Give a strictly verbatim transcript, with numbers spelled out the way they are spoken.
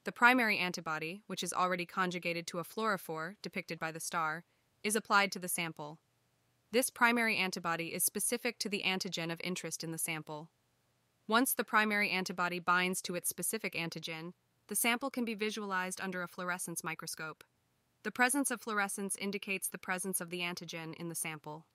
The primary antibody, which is already conjugated to a fluorophore, depicted by the star, is applied to the sample. This primary antibody is specific to the antigen of interest in the sample. Once the primary antibody binds to its specific antigen, the sample can be visualized under a fluorescence microscope. The presence of fluorescence indicates the presence of the antigen in the sample.